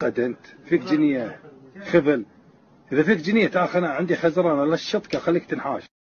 أنت فيك جنية خذل، إذا فيك جنية تأخذ، أنا عندي خزران، ألا الشطكة خليك تنحاش.